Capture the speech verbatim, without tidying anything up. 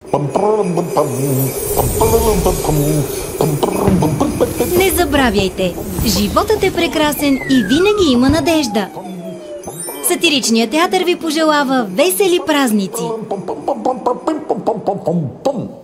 Не забравяйте, животът е прекрасен и винаги има надежда. Сатиричният театър ви пожелава весели празници!